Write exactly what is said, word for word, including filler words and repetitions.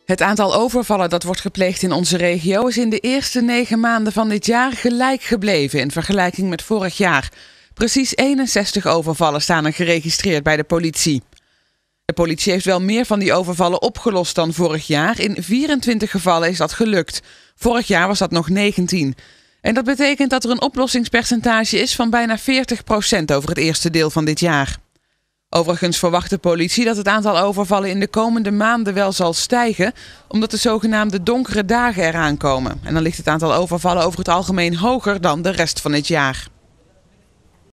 Het aantal overvallen dat wordt gepleegd in onze regio is in de eerste negen maanden van dit jaar gelijk gebleven in vergelijking met vorig jaar. Precies eenenzestig overvallen staan er geregistreerd bij de politie. De politie heeft wel meer van die overvallen opgelost dan vorig jaar. In vierentwintig gevallen is dat gelukt. Vorig jaar was dat nog negentien. En dat betekent dat er een oplossingspercentage is van bijna veertig procent over het eerste deel van dit jaar. Overigens verwacht de politie dat het aantal overvallen in de komende maanden wel zal stijgen, omdat de zogenaamde donkere dagen eraan komen. En dan ligt het aantal overvallen over het algemeen hoger dan de rest van het jaar.